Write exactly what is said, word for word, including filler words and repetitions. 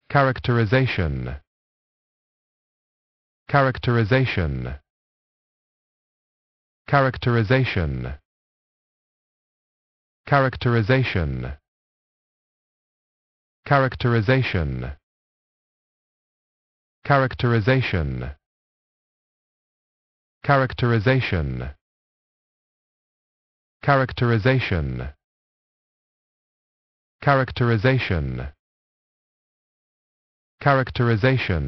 characterization, characterization, characterization, characterization, characterization, characterization, characterization, characterization, characterization, characterization.